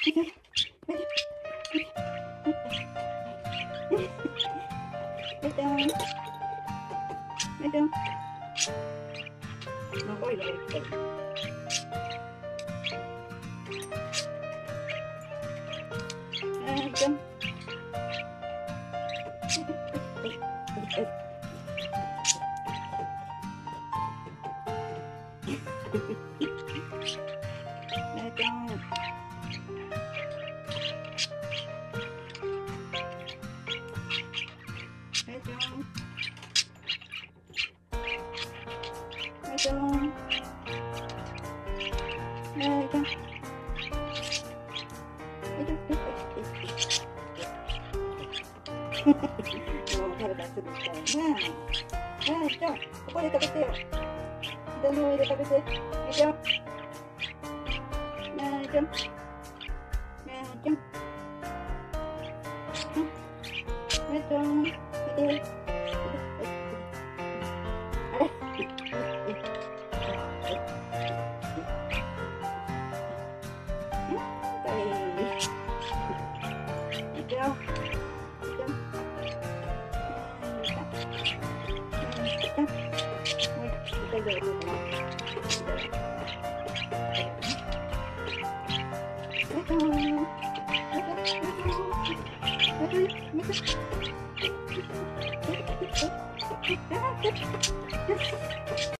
もう食べたらすぐ行ったよね。じゃあ、ここで食べてよ。膝の上で食べて。じゃあ。じゃあ。見て。